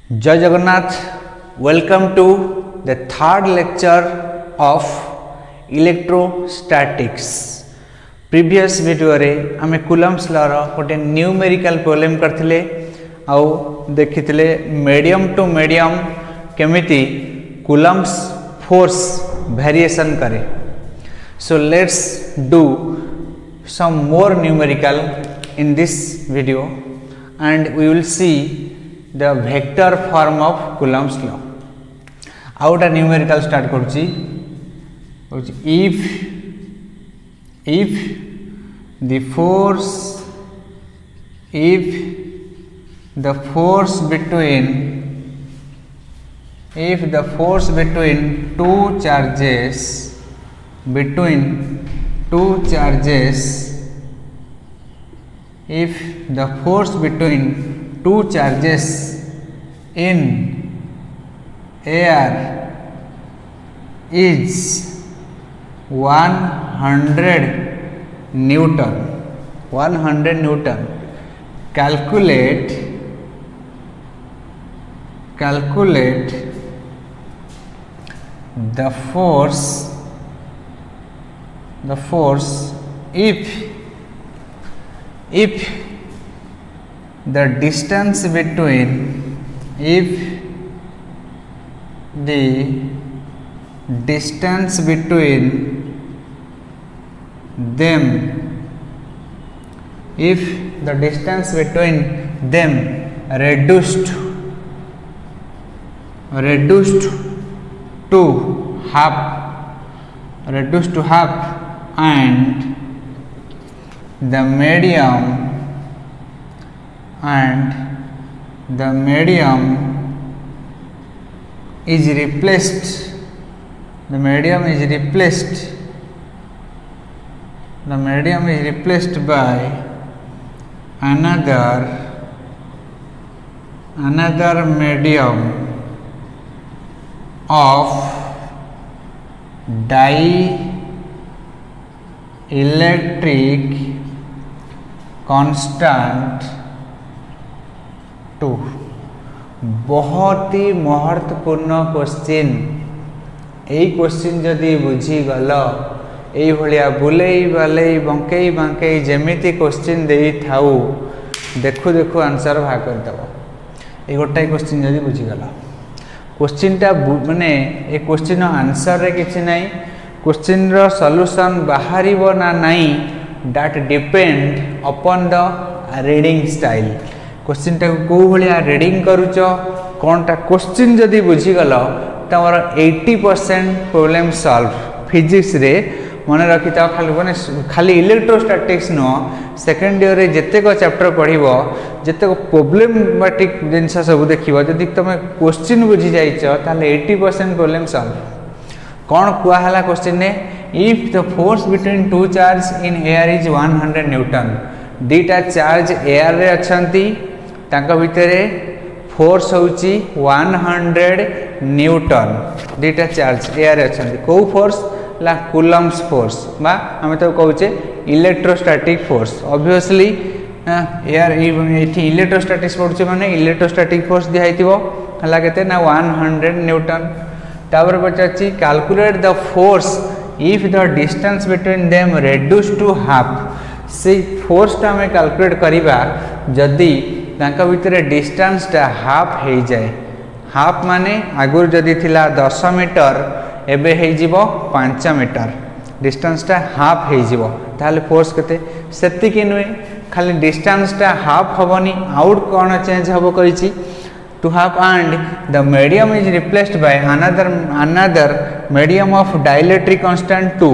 जय Jagannath. Welcome to the third lecture of electrostatics. Previous video रे आमे कूलम्ब्स लॉ रो गोटे न्यूमेरिकल प्रॉब्लम करथिले आउ देखिथिले मीडियम टू मीडियम केमिति कूलम्ब्स फोर्स वेरिएशन करे। So let's do some more numerical in this video and we will see the vector form of Coulomb's law. Out a numerical start करुची if the force between two charges if the force between two charges in air is 100 Newton, calculate the force if the distance between them reduced to half and the medium is replaced by another medium of dielectric constant 2। बहुत ही महत्वपूर्ण question. यही question जदि बुझीगल यही भाया बुलेई बालेई बंकई बांकई जमीती question दे थाऊ देखु देखु answer बाहर करदेव। ये गोटाए question जदि बुझीगल क्वेश्चन टा माने ए क्वेश्चन आंसर रे किछि नाही, क्वेश्चन रो सॉल्यूशन बाहरिबो ना नाही that depend upon the reading style. Question टा को भलिया रीडिंग करूच कोनटा क्वेश्चन जदि बुझीगल तमर 80% प्रॉब्लम सॉल्व। फिजिक्स रे मन रखि था खाली इलेक्ट्रोस्टैटिक्स नो सेकेंड ईयर रे जेतेक चैप्टर पढ़िबो जेतेक प्रॉब्लमेटिक जिनस सब देखिबो जदि तुम क्वेश्चन बुझी जाइछ ताले 80% प्रॉब्लम सॉल्व। कौन कुआ हला क्वेश्चन ने if the force between two charge in air is 100 newton. दीटा चार्ज एयर रे अछंती तांका भितरे फोर्स होउची 100 न्यूटन। दीटा चार्ज एयर रे अछंती को फोर्स ला कूलम्ब्स फोर्स बा हम तो कहूचे इलेक्ट्रोस्टैटिक फोर्स। ऑब्वियसली एयर एठी इलेक्ट्रोस्टैटिक्स पड़ुचे माने इलेक्ट्रोस्टैटिक फोर्स दिया हितिबो हला केते ना 100 न्यूटन। तापर पचाची calculate the force if the distance between them reduce to half. से फोर्स टा हमें कैलकुलेट करिबा जदी तांका भितरे डिस्टेंस टा हाफ हे जाए। हाफ माने आगुर जदी थिला 10 मीटर एबे हे जीवो 5 मीटर डिस्टेंस टा हाफ हे जीवो ताले फोर्स केते सेति कि नुए खाली डिस्टेंस टा हाफ होबनी आउट कोन चेंज होबो करिछि to half and the medium is replaced by another medium of dielectric constant 2।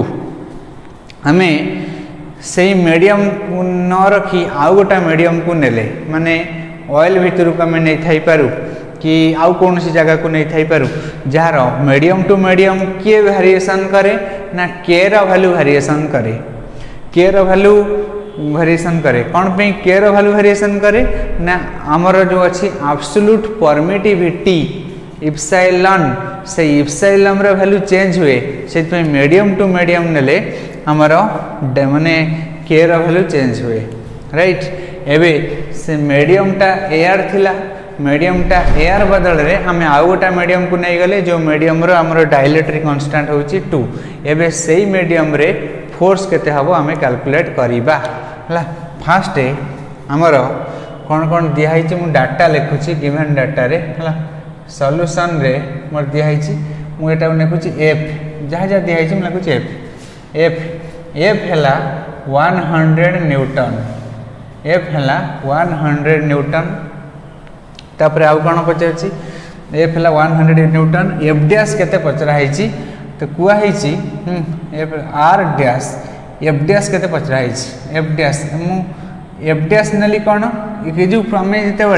हमें सेही मीडियम न रखी आउ गोटा मीडियम को नेले माने ऑयल भितर को हमें नहीं थाई पारु कि आउ कौन सी जगह को नहीं थाई पारु जार मीडियम टू मीडियम किए वेरिएशन करे ना के रो वैल्यू वेरिएशन करे। के रो वैल्यू वेरिएशन करे कौन पे के रो वैल्यू वेरिएशन करे ना हमर जो अछि एब्सोल्यूट परमिटिविटी इप्सिलॉन से इप्सिलॉन रो वैल्यू चेंज हुए से मीडियम टू मीडियम नेले हमर माने के रो वैल्यू चेंज हुए राइट। एबे से मीडियम टा एयर थिला मीडियमटा एयर बदल में आम आउ गोटा मीडियम को नहीं गले जो मीडियम आमर डाइलेक्ट्रिक कांस्टेंट होची 2 एबे सेही मीडियम रे फोर्स केते हबो आमे कैलकुलेट करिबा हला फास्ट आमर कौन कौन दिखाई मु डाटा लिखुची गिवन डाटा रे हला सॉल्यूशन रे मोर दिखाई मुझे लिखुची एफ जहाँ जहाँ दिखाई मुझे लिखुची एफ एफ एफ है 100 न्यूटन एफ है 100 न्यूटन तापर आउ कौन पचार एफ है 100 न्यूटन एफ डैश केते पचराई तो कहुई F R dash F dash केते पचराई एफ डैश मु एफ डैश नेली कौन ये जो आम जिते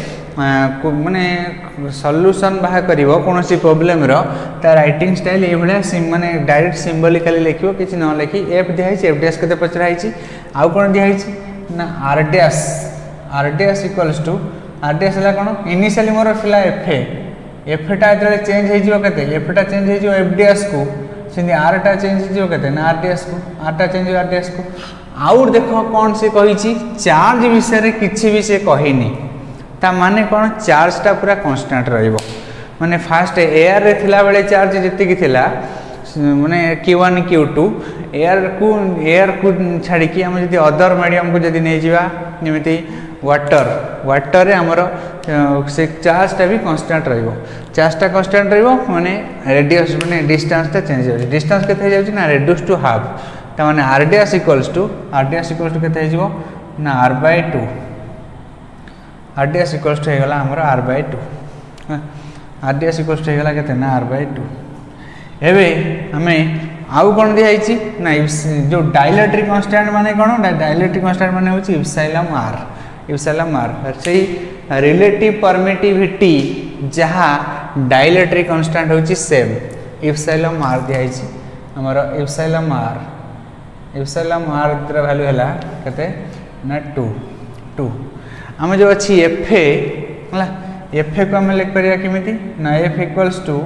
माने सॉल्यूशन बाहर करिवो कोनोसी प्रॉब्लम रो ता राइटिंग स्टाइल ए भले माने डायरेक्ट सिंबलिकली लिखिवो किछि न लिखि एफ दिहाई एफ डैश केते पचराई आउ कोन दिहाई ना R dash equals to R dash हला कोन इनिशियली मोर फिला एफ टा जले चेंज हे जिवो केते एफ टा चेंज हे जिवो एफ डैश को सिंदी आर टा चेंज हे जिवो केते ना आर डैश को आर टा चेंज आर डैश को आउ देखो कोन से कहिछि चार्ज विषय रे किछि भी से कहिनी ता माने कौन चार्जटा पूरा कांस्टेंट रहिबो माने फास्ट एयर रे थिला बेले चार्ज जति की थिला माने Q1 Q2 एयर को छाड़ी की हम जदी अदर मीडियम को जदी नै जिवा जेमिति वाटर रे हमर से चार्जटा भी कांस्टेंट रहिबो चार्जटा कांस्टेंट रहिबो माने रेडियस माने डिस्टेंसटा चेंज हो डिस्टेंस केते जाउची ना रेड्यूस टू हाफ ता माने r डैश इक्वल्स टू केते हे जिवो ना r/2 are dash equals to होगा आमर r/2 are dash equals to होगा केते ना r/2 एबे हमें आउ कोन दिहाई ना जो डाइलेक्ट्रिक कांस्टेंट माने कोन डाइलेक्ट्रिक कांस्टेंट माने होची इप्सिलम r से रिलेटिव परमिटिविटी जहाँ डाइलेक्ट्रिक कांस्टेंट होची सेम इप्सिलम r दिहाई हमर इप्सिलम r र वैल्यू हैला केते ना 2 आम जो अच्छी एफ एफ को आम लिख पार किमिति ना F equals to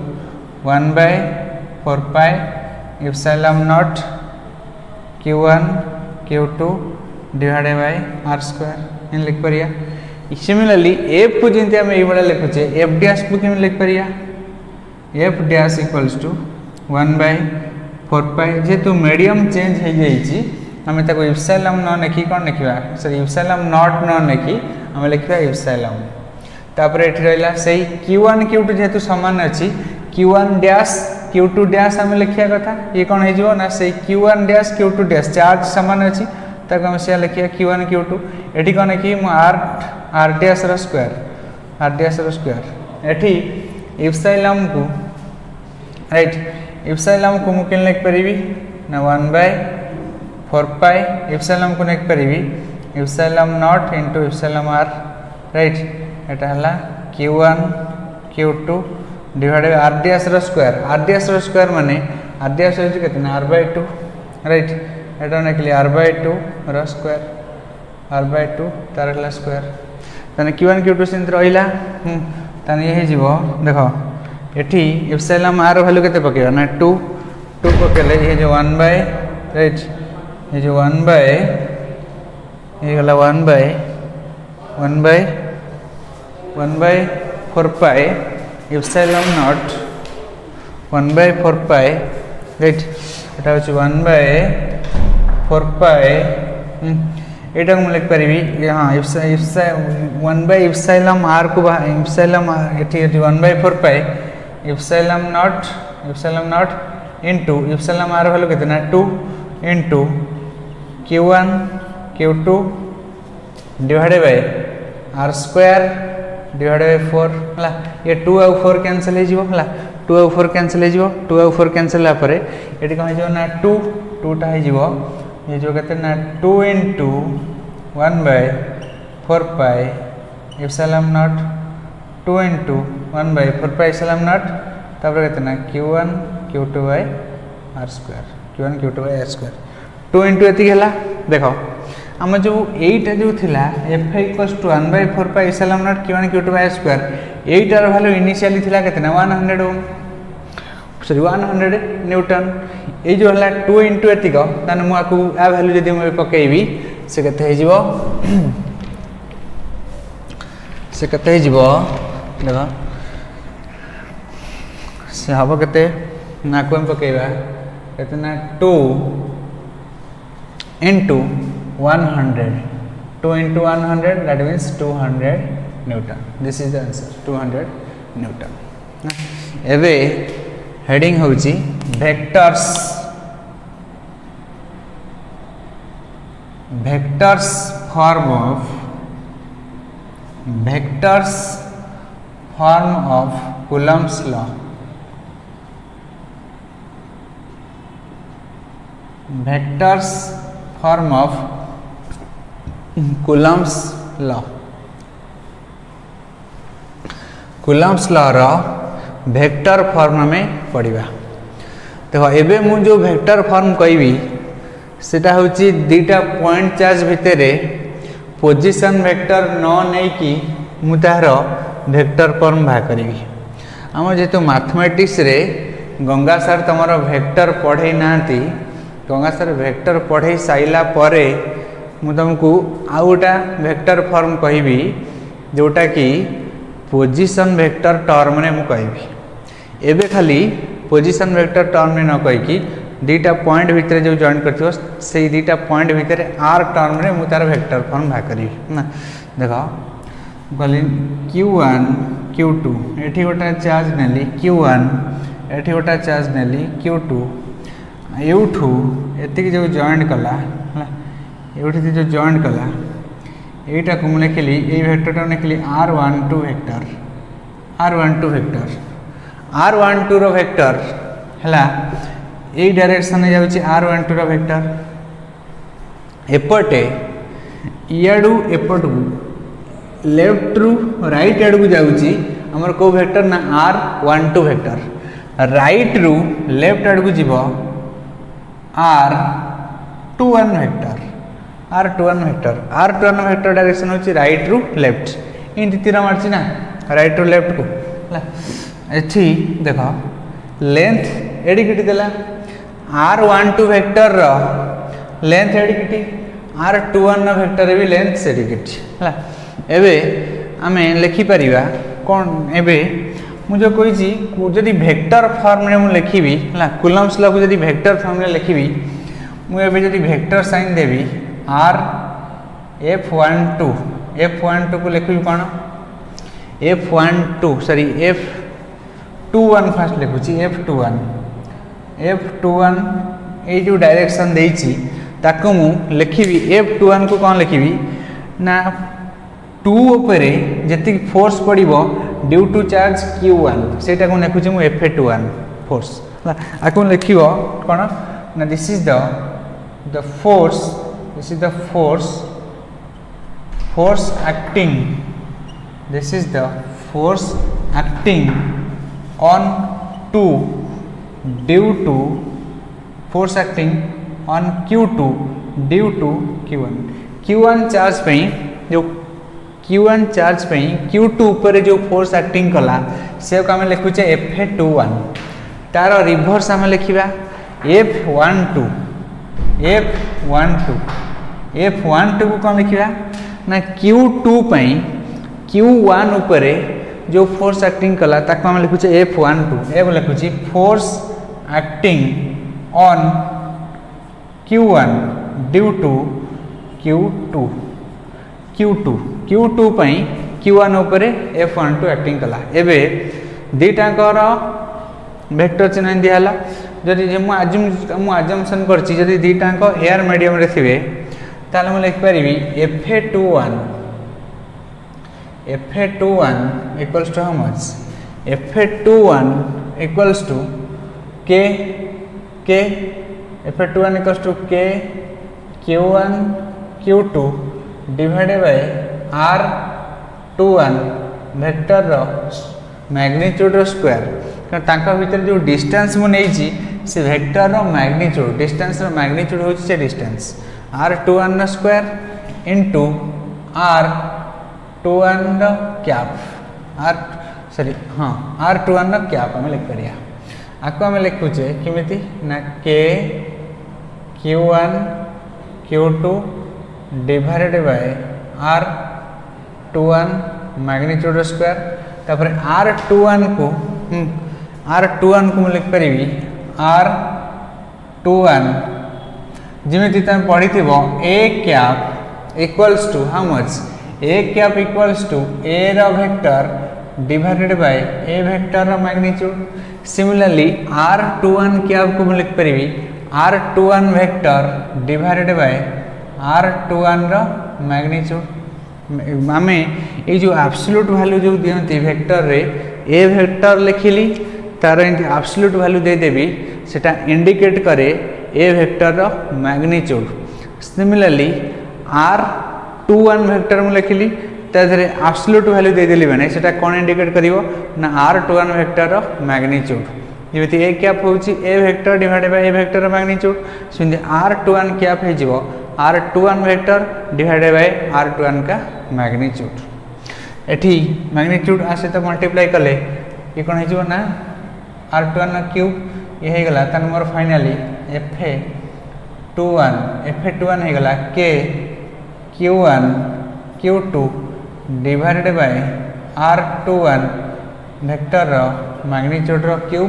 1/4 pi epsilon naught Q1 Q2 divided by r square इन लिख पारिया सिमिलरली एफ को जंती आम ये बडा लिखुचे एफ डैश को किम लिख पारिया F dash equals to 1/4 pi जेतु मीडियम चेंज हो जाइए आम ताको इप्सिलम न लिखि कौन लिखा सॉरी इप्सिलम नॉट न लिखि आम लिखा इप्सिलम तापर एठी रहला सही Q1 Q2 जेतु समान अछि Q1 डैश Q2 डैश आम लिखिया कथा ये कौन हे जिवो ना सही Q1 dash Q2 dash charge समान अछि ताको हम से लिखिया Q1 Q2 एठी कोन कि म r डैश रो स्क्वायर एठी इप्सिलम को राइट इप्सिलम को मु केन लिख परिबी ना 1/4 पाई इप्सिलम को लिख परिबी epsilon naught into epsilon r right एटा हला Q1 Q2 divided r dash रो स्क्वायर माने r डैश हो केते ना r/2 राइट एटा निकली r/2 रो स्क्वायर r/2 तार हला स्क्वायर तने Q1 Q2 सिंत रहिला तने ये जीवो देखो एठी इप्सिलम r वैल्यू केते पकेबा ना 2 पकेले ये जो 1 बाय राइट ये जो 1 बाय ये गला 1/4 pi epsilon not 1/4 pi right एटा होची 1/4 पाई एटा को लिख परिबी हां इप्सिलम 1/इप्सिलम r को इप्सिलम एठी 1/4 pi epsilon naught into epsilon r value कितना 2 into Q1 Q2 divided by r square divided by 4 हला ये 2 और 4 कैंसिल हे जिवो हला 2 और 4 कैंसिल हे जिवो 2 और 4 कैंसिल ला परे एटी कह जिवो ना 2 टा हे जिवो ये जो कहते ना 2 into 1/4 pi epsilon naught 2 into 1/4 pi epsilon naught तापर कहते ना Q1 Q2 by r square Q1 Q2 by r square 2 into एति हला देखो आम जो एटा जो थिला f equals to 1/4 pi epsilon naught Q1 Q2 by r square एटार वैल्यू इनिशियली थिला केतना 100 ओम सॉरी 100 न्यूटन ये जो हला 2 इनटू एतिक ताने मु आकु आ वैल्यू जदी मु पकेइबी से केते हे जिवो से केते जीवो देखो से हम केते ना को हम पकेबा केते ना 2 into 100 2 into 100 that means 200 Newton. This is the answer 200 Newton. एवे हेडिंग होची vectors form of Coulomb's law. Vectors form of Coulomb's law. Coulomb's law रो वेक्टर फॉर्म में पढ़ा देखो एबे मु जो वेक्टर फॉर्म कहबी सेटा होची दीटा पॉइंट चार्ज भितर पोजीशन वेक्टर न नहीं कि मु तार वेक्टर फॉर्म बाहर करी आम जेतु मैथमेटिक्स रे गंगा सर तुमर वेक्टर पढ़े नांती गंगा सर वेक्टर पढ़े साइला परे मु तुमको आउ गोटा वेक्टर फॉर्म कहबी जोटा कि पोजीशन वेक्टर टर्म ने मु कहबी एबे खाली पोजीशन वेक्टर टर्म में न कहीकि दीटा पॉइंट भितर जो जॉइन करथिबो से दीटा पॉइंट भितर आर टर्म रे मु तार वेक्टर फॉर्म बाहर करी ना देखो गली q1 q2 एठी गोटा चार्ज नेली q1 एठी गोटा चार्ज नेली q2 एउठू एति जो जॉइन कला एउठी जो जॉइन कला एटा को मैं लिखली ए वेक्टरटा लिखली r12 वेक्टर r12 रो वेक्टर हला ए डायरेक्शन में जाउची r12 रो वेक्टर एपटे इयाडू एपटू लेफ्ट रु राइट आड़ को जाउची हमर को वेक्टर ना r12 वेक्टर राइट रु लेफ्ट आड़ को जीवो r21 vector r21 vector direction होची राइट रु लेफ्ट इन तीर मारची ना राइट रु लेफ्ट को एठी देखो लेंथ एडी किटी देला r12 वेक्टर रो लेंथ एडी किटी r21 वेक्टर भी लेंथ सेडी किटी हला एबे आमे लिखि परिबा कोन एबे मु जो कोइ छी जदी वेक्टर फॉर्म में मु लिखिबी हला Coulomb's law को जदी वेक्टर फॉर्म में लिखिबी मु एबे जदी वेक्टर साइन देबी r f12 को लिखिबी कोन f12 sorry f21 first लिखुची f21 ए जो डायरेक्शन देइची ताको मु लिखिबी f21 को कोन लिखिबी ना 2 ऊपर जति फोर्स पड़िबो ड्यू टू चार्ज q1 सेटा को लिखुची मु f21 फोर्स आको लिखिबो कोन ना this is the force acting on 2 due to force acting on q2 due to q1 charge पे जो q1 चार्ज पे q2 ऊपर जो फोर्स एक्टिंग कला से को हम लिखुचे f21 तार रिवर्स हम लिखिबा f12 को कौन लिखिबा ना q2 पे q1 ऊपर जो फोर्स एक्टिंग कला ताको हम लिखुचे f12 ए लिखुची force acting on q1 due to q2 पे q1 ऊपर f12 एक्टिंग कला एबे दीटाकर वेक्टर चिन्ह दिहला जदि मु अजम्पशन करछि जदि दीटाक एयर मीडियम रे थिबे ताले मु लिख परिबी fa21 equals to how much fa21 equals to k fa21 equals to k q1 q2 divided by r21 vector रो मैग्नीट्यूड रो स्क्वायर कारण ताका भीतर जो डिस्टेंस मु नै छी से वेक्टर रो मैग्नीट्यूड डिस्टेंस रो मैग्नीट्यूड होची से डिस्टेंस r21 रो स्क्वायर इनटू r21 रो कैप r21 रो कैप हम लिख करिया आको हम लिखु छे किमिति ना k q1 q2 divided by r21 magnitude square तापर R21 को लिख पारि R21 जमी तुम पढ़ी A cap equals to how much A cap equals to A रो vector divided by A vector रो मैग्नीट्यूड। सिमिलरली R21 कैप को लिख पारि R21 vector divided by R21 रो मैग्नीट्यूड। आमे ये जो एब्सोल्यूट वैल्यू जो दियंती वेक्टर रे ए वेक्टर लिखिली तार एब्सोल्यूट वैल्यू दे देबी सेटा इंडिकेट करे ए वेक्टर रो मैग्नीट्यूड। सिमिलरली R21 वेक्टर मु लिखिली ताधरे एब्सोल्यूट वैल्यू दे देली माने सेटा कोन इंडिकेट करिवो ना R21 वेक्टर रो मैग्नीट्यूड। जेमिति ए कैप होची A vector divided by A vector रो मैग्नीट्यूड सिंधे R21 कैप हे जिवो R21 vector divided by R21 का मैग्नीट्यूड। एठी मैग्नीट्यूड आसे तो मल्टीप्लाई कले ये कोन हे जिवो ना R21 क्यूब ये हे गला त नंबर फाइनली Fa21 हे गला K Q1 Q2 divided by R21 vector रो मैग्नीट्यूड रो क्यूब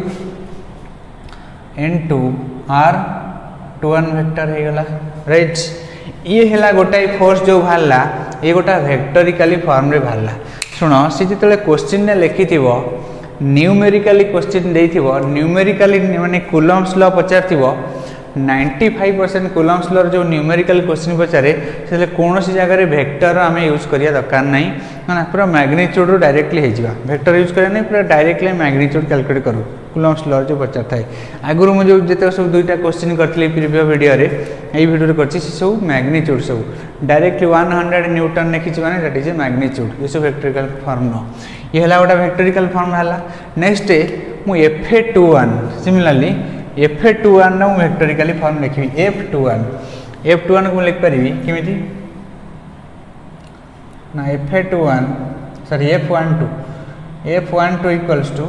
इनटू R21 वेक्टर हे गला राइट। ये हैला गोटाई फोर्स जो भाला ये गोटा वेक्टोरिकली फॉर्म रे भाला। सुनो से जिते क्वेश्चन ने लिखि थिवो न्यूमेरिकली क्वेश्चन देथिवो न्यूमेरिकली माने कूलम्ब्स लॉ पचारथिवो 95% कूलम्ब्स लॉ जो न्यूमेरिकल क्वेश्चन पचारे से कौन सी जगह वेक्टर आम यूज करिया दरकार नहीं ना पूरा मैग्नीट्यूड रू डायरेक्टली हो जावा वेक्टर यूज करिया नहीं पूरा डायरेक्टली मैग्नीट्यूड कैलकुलेट करूँ कूलम्ब्स लॉ जो पचार थाए। आगुरी मुझे जिते सब दुईटा क्वेश्चन करी प्रीवियस वीडियो रे यही वीडियो कर सब मैग्नीट्यूड सब डायरेक्टली 100 न्यूटन लिखी मैंने दैट इज ए मैग्नीट्यूड ये सब वेक्टोरिकल फॉर्म न ये गोटे वेक्टोरिकल फॉर्म है। नेक्स्ट मुझे Fa21 सिमिलरली Fa21 ना वेक्टोरिकली फॉर्म लिखी F21 को लिख पारि केमिति ना Fa21 sorry F12 equals to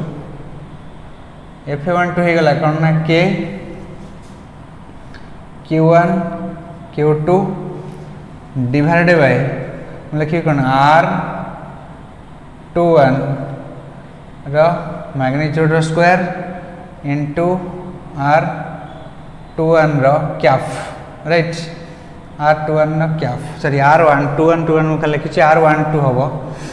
Fa12 हो गला कौन ना K Q1 Q2 divided bye लिखी कौन R21 रो मैग्नीट्यूड रो स्क्वायर इनटू R21 रो कैप राइट R21 रो कैप सॉरी R21 मुख लिखी R12 हम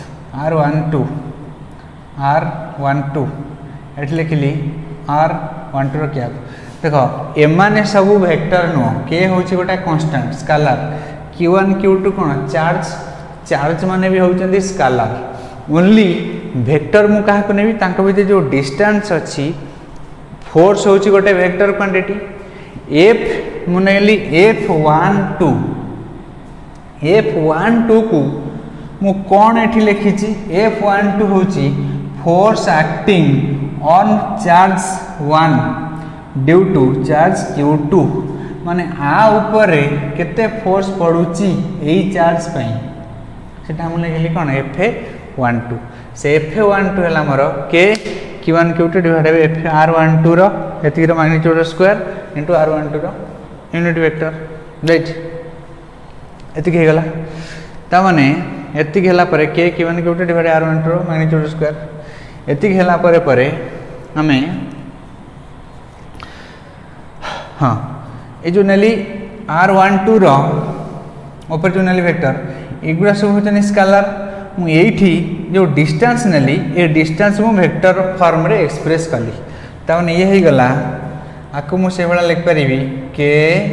R12 एट लिखिली R12 रो कैप। देख एमाने सब वेक्टर नुह के हूँ गोटे कांस्टेंट स्केलर Q1 Q2 कौन चार्ज माने भी होउचंदी स्केलर ओनली वेक्टर मु कहा को नेबी तांको भितर जो डिस्टेंस अच्छी फोर्स होची गोटे वेक्टर क्वांटिटी F मुनेली F12 को मु कौन एठी लिखी F12 होची force acting on charge 1 due to charge Q2 माने आ ऊपर केते फोर्स पड़ुची एई चार्ज पई सेटा हम लिखली कौन Fa12 से Fa12 है मोर K Q1 Q2 divided by R12 रो एति रो मैग्नीट्यूड स्क्वायर इनटू R12 रो यूनिट वेक्टर राइट एति हे गला ता माने एति हेला परे K Q1 Q2 divided R12 रो मैग्नीट्यूड स्क्वायर एति हेला परे हमें हाँ ये जो नेली R12 रो ऊपर जो नेली वेक्टर एगुड़ा सब होचनी स्केलर मु एठी जो डिस्टेंस नेली ए डिस्टेंस मु वेक्टर फॉर्म रे एक्सप्रेस कली ताने ये हे गला आकु मु से बडा लिख परिबी K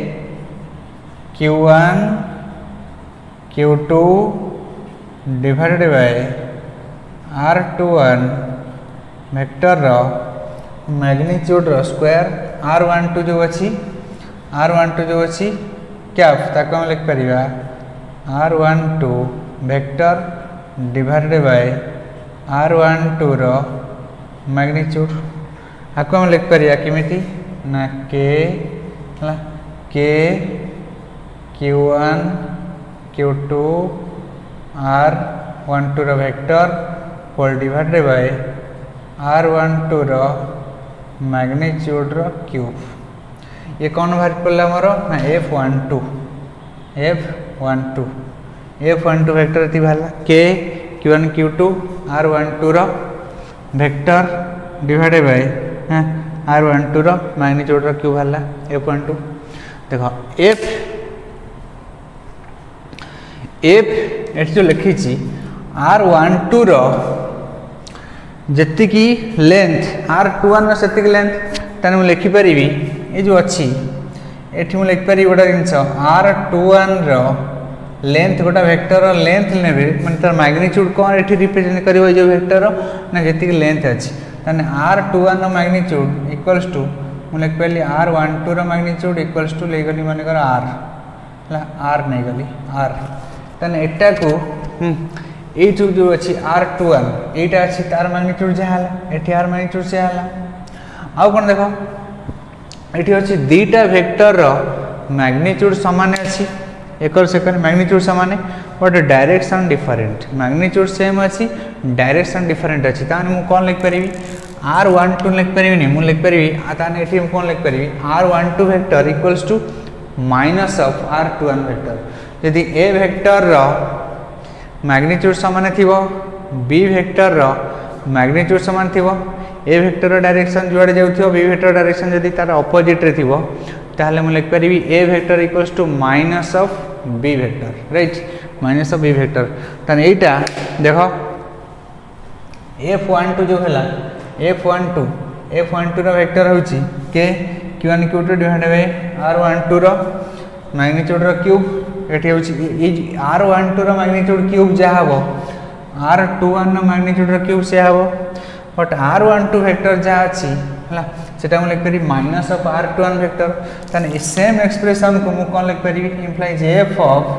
Q1 Q2 divided by R21 vector रो मैग्नीट्यूड रो स्क्वायर R12 जो अच्छी कैप ताको हम लिख परिबा R12 vector divided by R12 रो मैग्नीट्यूड आको हम लिख परिया केमिति ना K Q1 Q2 R12 रो vector whole divided by R12 रो मैग्नीट्यूड रो क्यूब ये कौन बाहर पड़ला मोर ना F12 वेक्टर थी बाहर K Q1 Q1 Q2 R12 रो वेक्टर डिवाइडेड बाय R12 रो मैग्नीट्यूड रो क्यू भला F12 देखो F एट जो लिखी R12 रो जति की लेंथ R21 से लेंथ ताने मु लिखि परिबी ए जो अच्छी एठी मु लिखि परिबी गोटा जिंस R21 रो लेंथ गोटा वेक्टर रो लेंथ नेबे माने तार मैग्नीट्यूड कोन एठी रिप्रेजेंट करिवो जो वेक्टर रो ना जति की लेंथ अछि ताने R21 रो मैग्नीट्यूड इक्वल्स टू मु लिखि पली R12 रो मैग्नीट्यूड इक्वल्स टू ले गली माने कर R ला R नै गली R ताने एटा को ए जो अच्छी R21 एटा अच्छी तार मैग्नीट्यूड जहाला एठी R मैग्नीट्यूड से हाला आउ कोन देखो एठी अच्छी दीटा वेक्टर रो मैग्नीट्यूड समान अछि एकर सेकंड मैग्नीट्यूड समान but direction different magnitude same अछि डायरेक्शन डिफरेंट अछि ताने मु कोन लिख परिबी R12 लिख परिबी नै मु लिख परिबी ताने एठी मु कोन लिख परिबी R12 vector equals to minus of R21 vector यदि ए वेक्टर रो मैग्नीट्यूड समान थिबो बी वेक्टर रो मैग्नीट्यूड समान थिबो ए वेक्टर रो डायरेक्शन जुआडे जाउथिबो बी वेक्टर डायरेक्शन यदि तार ऑपोजिट रे थिबो ताहले मु लिख परिबी A vector equals to minus of B vector right minus of B vector तने एटा देखो F12 जो हला F12 रो वेक्टर होची K Q1 Q2 divided by R12 रो मैग्नीट्यूड रो क्यूब एठी होची R12 रो मैग्नीट्यूड क्यूब जा हबो R21 रो मैग्नीट्यूड रो क्यूब से हबो बट R12 वेक्टर जा अछि हला सेटा हम लिख करी माइनस ऑफ R21 वेक्टर तने सेम एक्सप्रेशन को मु कोन लिख करी implies f of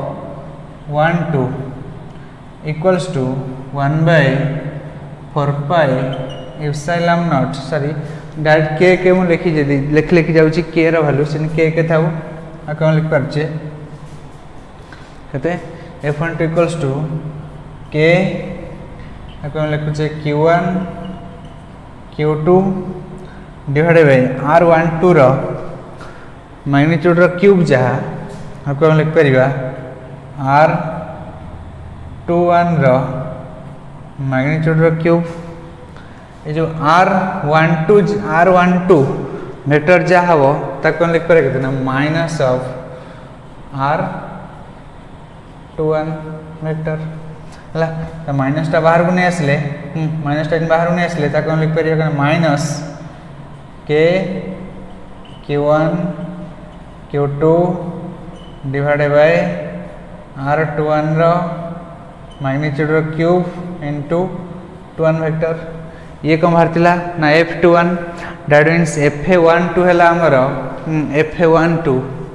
12 equals to 1 by 4 pi epsilon naught sorry direct K मु लिखि जदी लिखि जाउची k रो वैल्यू सिन के थाउ आ कोन लिख परचे कते f12 इक्वल्स टू k आ कोन लिखु छे q1 q2 divided by R12 रो मैग्नीट्यूड रो क्यूब जहा आ कोन लिख परिबा R21 रो मैग्नीट्यूड रो क्यूब ए जो R12 वेक्टर जा हबो त कोन लिख करे केतना माइनस ऑफ R21 वेक्टर हला त माइनस ता बाहर को नै आसले माइनस ता बाहर नै आसले त कोन लिख परिया minus k q1 q2 divided by R21 रो मैग्नीट्यूड रो क्यूब इनटू 21 वेक्टर ये कम भारतिला ना F21 दैट मींस F12 हला हमर F12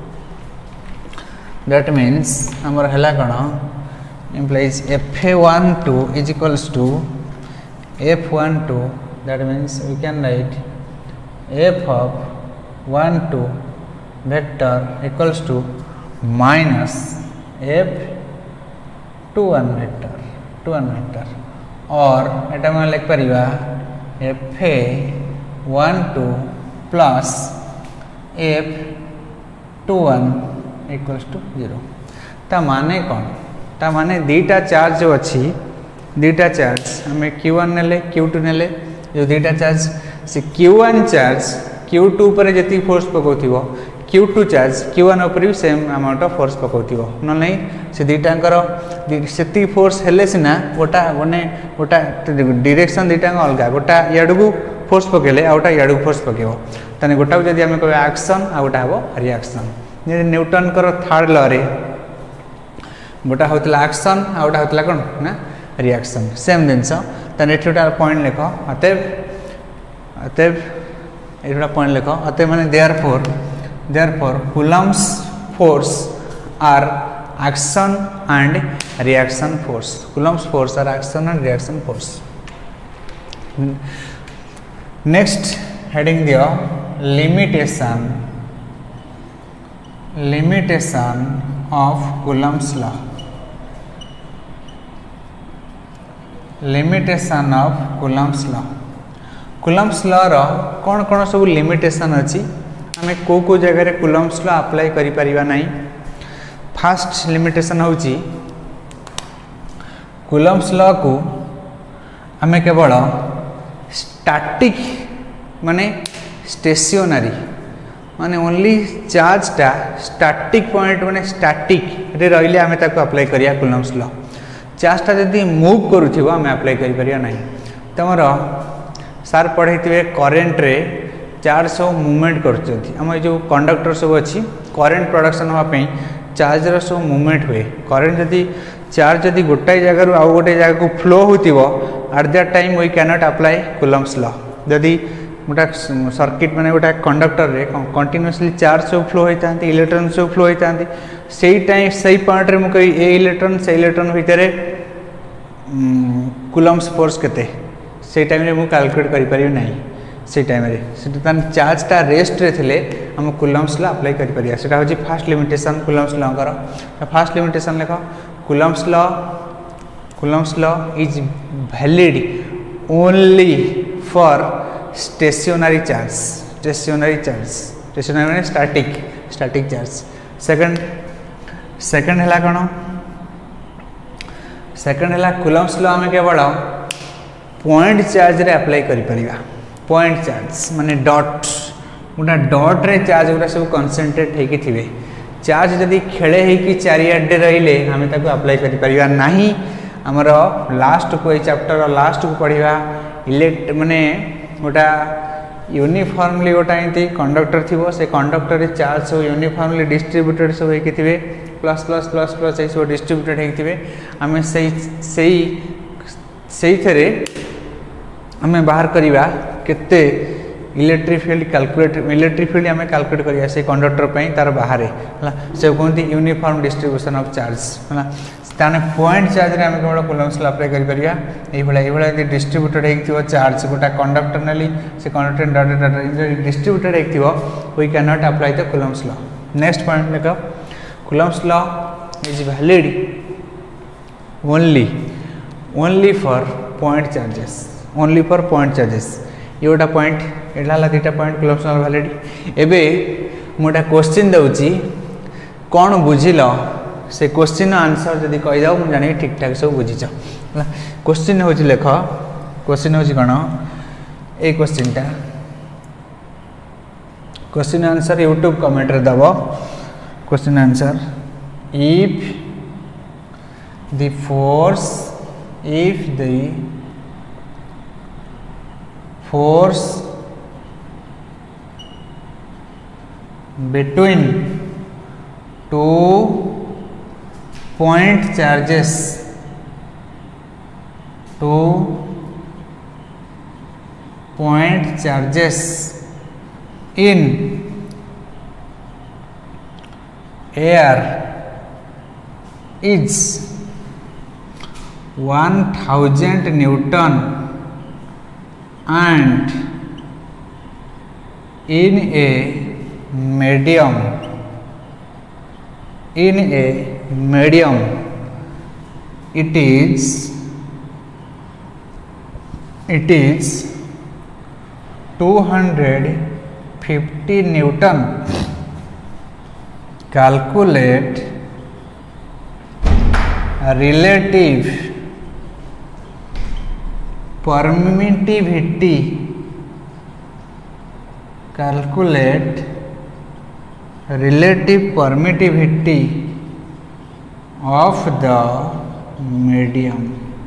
दैट मींस हमर हला कोन implies F12 is equals to F12 that means we can write f of 12 vector equals to minus F21 vector और एटा हम लिख परिबा F12 plus F21 equals to 0 ता माने कोन ता माने दीटा चार्ज जो अच्छी दीटा चार्ज हमें Q1 नेले Q2 नेले जो दीटा चार्ज से Q1 चार्ज Q2 पर जति फोर्स पकोथिबो Q2 चार्ज Q1 ऊपर भी सेम अमाउंट ऑफ फोर्स पकोथिबो न नहीं से दीटांकर सेति फोर्स हेले सिना गोटा गने गोटा डायरेक्शन दीटांग अलगा गोटा याडगु फोर्स पकेले आउटा याडगु फोर्स पकेबो तने गोटा जदी हमें कहबे एक्शन आ गोटा हबो रिएक्शन जे न्यूटन कर थर्ड लॉ रे गोटा होतला एक्शन आ गोटा होतला कोन ना रिएक्शन सेम दिनस तने एठुटा पॉइंट लेखो अतएव एठुटा पॉइंट लेखो अतएव माने therefore coulomb's force are action and reaction force coulomb's force are action and reaction force next heading the limitation of coulomb's law limitation of coulomb's law रो कौन कौन सब लिमिटेशन अच्छी हमें को जगह coulomb's law अप्लाई करि परिबा नहीं फर्स्ट लिमिटेशन होची कुलम्स लॉ को आमे केवल स्टैटिक माने स्टेशनरी माने ओनली चार्ज टा स्टैटिक पॉइंट माने स्टैटिक रे रहिले आमे ताको अप्लाई करिया कुलम्स लॉ। चार्ज टा जदी मूव करूथिबो आमे अप्लाई करि परिया नाही। तमर सार पढ़ैतिबे करंट रे चार्ज सब मूवमेंट करछथि। हम जो कंडक्टर सब अछि करंट प्रोडक्शन होआ पई चार्ज रो सब मूवमेंट हुए। करंट जदी चार्ज जदी गोटाई जगह रु आउ गोटे जगह को फ्लो होतिबो at that time we can not apply Coulomb's law. जदी गोटा सर्किट माने गोटा कंडक्टर रे कंटीन्यूअसली चार्ज सब फ्लो होइतांती इलेक्ट्रॉन सब फ्लो होइतांती सेही टाइम सही पॉइंट रे मु कहि ए इलेक्ट्रॉन से इलेक्ट्रॉन भितरे कुलम्स फोर्स केते से टाइम रे मु कैलकुलेट करि परियो नाही। से टाइम रे सेटा तन चार्ज ता रेस्ट रे थिले हम कुलम्स लॉ अप्लाई करि परिया। सेटा होची फर्स्ट लिमिटेशन कुलम्स लॉ कर। फर्स्ट लिमिटेशन लेखो Coulomb's law is valid only for stationary charge. Stationary माने स्टैटिक चार्ज। सेकंड हला कोन सेकंड हला कुलम्स लॉ हमें केवल पॉइंट चार्ज रे अप्लाई करि परिबा। पॉइंट चार्ज माने डॉट गोटा डॉट रे चार्ज गुरा सब कंसंट्रेट हेकी थिबे। चार्ज जदी खेले हेकी चारियाडे रहिले हमें ताको अप्लाई करि परिबा नाही। हमर लास्ट को ए चैप्टर लास्ट को पढ़िबा इलेक्ट माने गोटा यूनिफॉर्मली गोटा एंती कंडक्टर थिबो से कंडक्टर रे चार्ज सब यूनिफॉर्मली डिस्ट्रीब्यूटेड सब हेकी थिबे प्लस प्लस प्लस प्लस ए सब डिस्ट्रीब्यूटेड हेकी थिबे। हमें सही थरे हमें बाहर करिबा केते इलेक्ट्रिक फील्ड हमें कैलकुलेट करिया से कंडक्टर पई तार बाहरे हला से कोनती यूनिफॉर्म डिस्ट्रीब्यूशन ऑफ चार्ज हला ताने पॉइंट चार्ज रे हमें केवल कुलम्स लॉ अप्लाई करि परिया। एई भला डिस्ट्रीब्यूटेड हेक थिबो चार्ज गोटा कंडक्टर नली से कंडक्टर डॉट डिस्ट्रीब्यूटेड हेक थिबो we can not apply the Coulomb's law. Next point देखो Coulomb's law is valid only for point charges. ये गोटा पॉइंट एला दुटा पॉइंट कुलम्स लॉ वैलिड। एबे मोटा क्वेश्चन दउची कोन बुझिल से क्वेश्चन आंसर जदी कहि जाओ मु जानि ठीक ठाक सब बुझिछ। क्वेश्चन होची लेख क्वेश्चन होची कोन ए क्वेश्चन आंसर यूट्यूब कमेंट रे दबो। Question answer if the force between two point charges in air is 1000 Newton and in a medium it is 250 Newton. Calculate relative permittivity of the medium।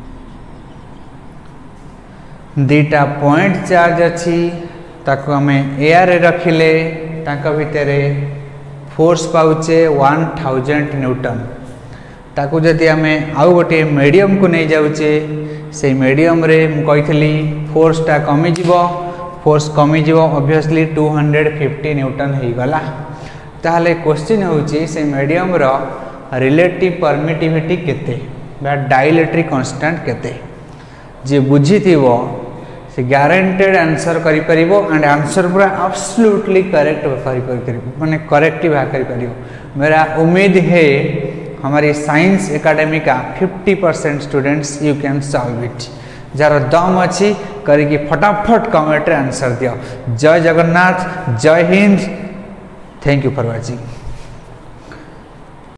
दीटा point charge अच्छी ताको हमें air रखिले ताका भितरे force पाउचे 1000 Newton. ताको जदि हमें आउ गोटे मीडियम को नहीं जाउचे से मीडियम रे मु कहितली फोर्स टा कमी जीवो ऑब्वियसली 250 न्यूटन हे गला। ताहले क्वेश्चन होची से मीडियम रो रिलेटिव परमिटिविटी केते बा डाइलेक्ट्रिक कांस्टेंट केते जे बुझी थिवो से गारंटेड आंसर करि परिबो एंड आंसर पूरा एब्सोल्युटली करेक्ट माने करेक्टिव करि परिबो। मेरा उम्मीद है हमारी साइंस एकेडमी का 50% students you can solve it. जार दम अच्छी करिकी फटाफट कमेंट रे आंसर दियो। जय जगन्नाथ, जय Hind, thank you for watching.